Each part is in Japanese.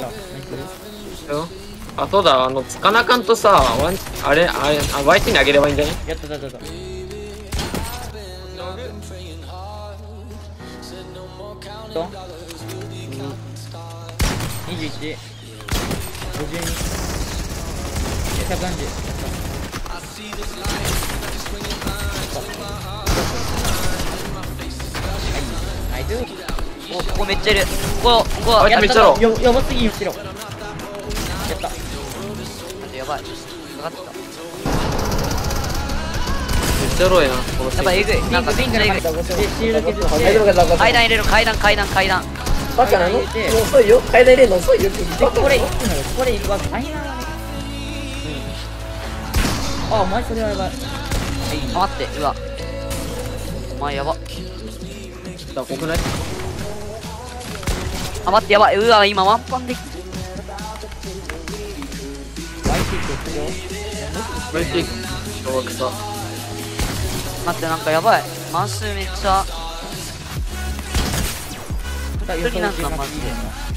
よ。あ、そうだ、つかなかんとさ、あれ、YT にあげればいいんじゃね？ やった。21。52。130。ナイス。 お、ここめっちゃいる。ここあ、めっちゃろ。 やばすぎん後ろ。やった。 やばい。かかってた。 めっちゃろやな、このシーン。 やばい、えぐい。なんかめっちゃえぐい。 シールド削って。 階段入れる、階段。 バカなの？もう遅いよ。階段入れるの遅いよ。 これ行くのよ。これ行くわけ大変なのね。あ、お前それはやばい。 あ、待って、うわ。お前やば。 だ、こくない？ あ、待って、やばい。うわ、今ワンパンできて。 YT 小学さ。 待って、なんかやばい。マンスめっちゃ。一人なんかマジで。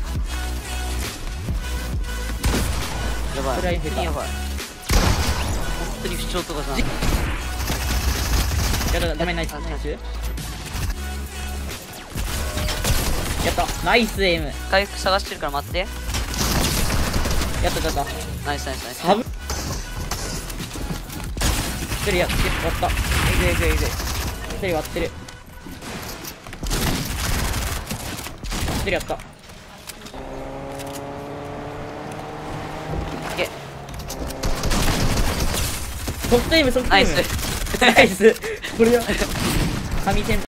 やばい。 それは下手。 やばい。本当に不調とかじゃない。 やった、ダメナイス。やった、ナイスエイム。 回復探してるから待って。 やった。 ナイス。 サブ。一人やった。 えぐい。 一人割ってる。一人やった。 いけ。 ソフトエイム。 ナイス。 ナイス。これよ。神戦